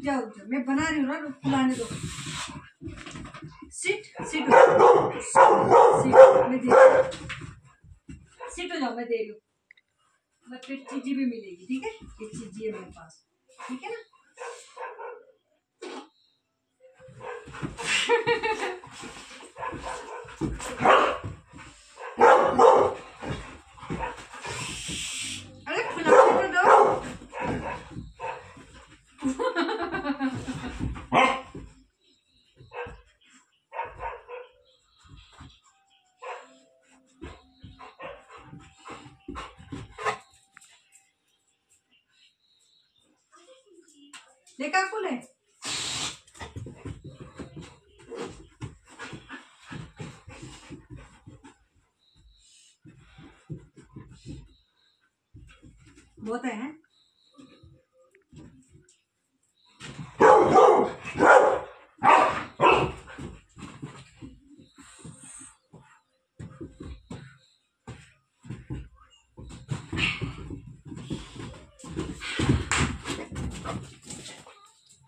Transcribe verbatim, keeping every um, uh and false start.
जाओ जाओ, मैं बना रही हूँ ना, फुलाने दो। सिट सिट हो सिट मैं दे रही हूँ, सिट हो जाओ, मैं दे रही हूँ। मैं फिर चीजी भी मिलेगी, ठीक है? ये चीजी है मेरे पास, ठीक है ना? अरे खिलाने तो दो। देखा कुल है बहुत है।